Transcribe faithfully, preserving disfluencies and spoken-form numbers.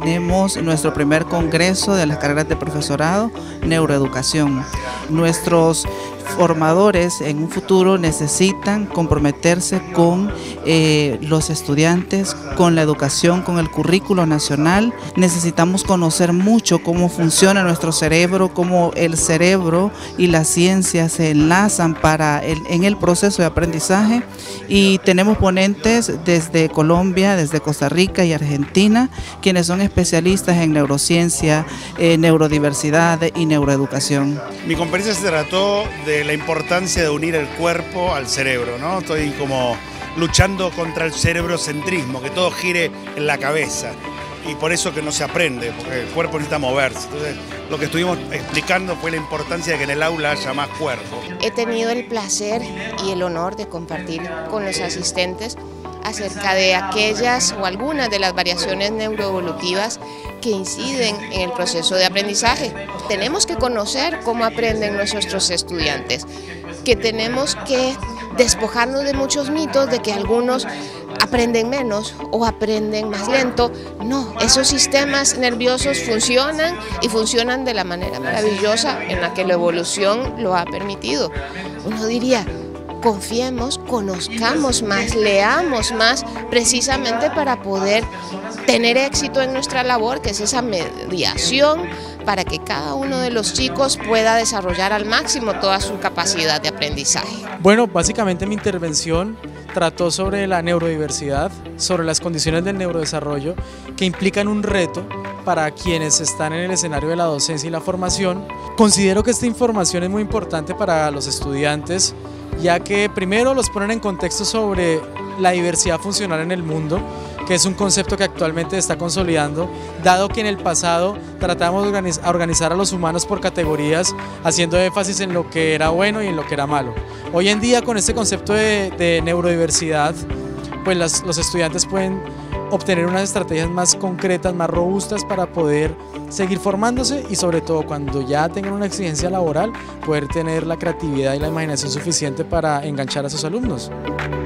tenemos nuestro primer congreso de las carreras de profesorado, neuroeducación. Nuestros formadores en un futuro necesitan comprometerse con eh, los estudiantes, con la educación, con el currículo nacional. Necesitamos conocer mucho cómo funciona nuestro cerebro, cómo el cerebro y la ciencia se enlazan para el, en el proceso de aprendizaje, y tenemos ponentes desde Colombia, desde Costa Rica y Argentina, quienes son especialistas en neurociencia, eh, neurodiversidad y neuroeducación. Mi conferencia se trató de la importancia de unir el cuerpo al cerebro, ¿no? Estoy como luchando contra el cerebrocentrismo, que todo gire en la cabeza, y por eso que no se aprende, porque el cuerpo necesita moverse. Entonces, lo que estuvimos explicando fue la importancia de que en el aula haya más cuerpo. He tenido el placer y el honor de compartir con los asistentes acerca de aquellas o algunas de las variaciones neuroevolutivas que inciden en el proceso de aprendizaje. Tenemos que conocer cómo aprenden nuestros estudiantes, que tenemos que despojarnos de muchos mitos de que algunos aprenden menos o aprenden más lento. No, esos sistemas nerviosos funcionan y funcionan de la manera maravillosa en la que la evolución lo ha permitido. Uno diría, confiemos, conozcamos más, leamos más, precisamente para poder tener éxito en nuestra labor, que es esa mediación para que cada uno de los chicos pueda desarrollar al máximo toda su capacidad de aprendizaje. Bueno, básicamente mi intervención trató sobre la neurodiversidad, sobre las condiciones del neurodesarrollo que implican un reto para quienes están en el escenario de la docencia y la formación. Considero que esta información es muy importante para los estudiantes, ya que primero los ponen en contexto sobre la diversidad funcional en el mundo, que es un concepto que actualmente está consolidando, dado que en el pasado tratamos de organiz- organizar a los humanos por categorías, haciendo énfasis en lo que era bueno y en lo que era malo. Hoy en día, con este concepto de, de neurodiversidad, pues las, los estudiantes pueden obtener unas estrategias más concretas, más robustas para poder seguir formándose, y sobre todo cuando ya tengan una exigencia laboral, poder tener la creatividad y la imaginación suficiente para enganchar a sus alumnos.